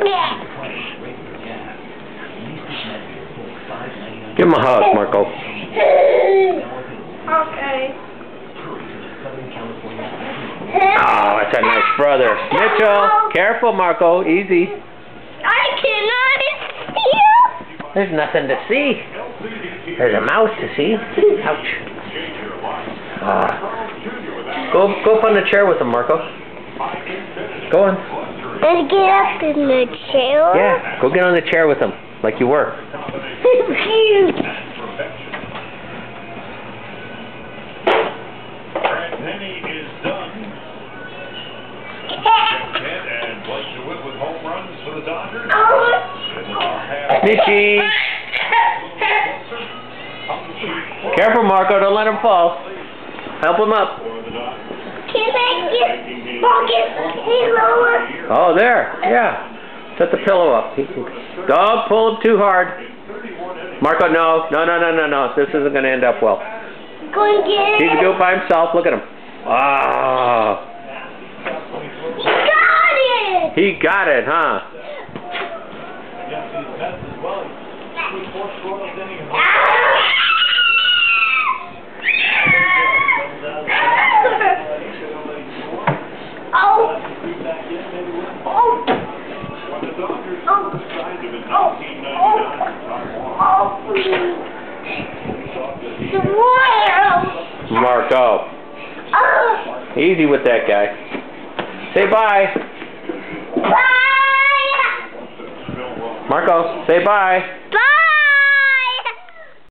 Give him a hug, Marco. Okay. Oh, that's a nice brother. Mitchell, careful, Marco. Easy. I cannot see. There's nothing to see. There's a mouse to see. Ouch. Go up on the chair with him, Marco. Go on. Let's get up in the chair. Yeah, go get on the chair with him, like you were. Penny is done. And what's to it with home runs for the Dodgers? Mitchy. Careful, Marco. Don't let him fall. Help him up. Can I get lower? Oh, there. Yeah. Set the pillow up. Don't pull him too hard. Marco, no. No. This isn't going to end up well. Go and get He it. can do it by himself. Look at him. Ah. Got it! He got it, huh? Marco. Easy with that guy. Say bye. Bye! Marco, say bye. Bye!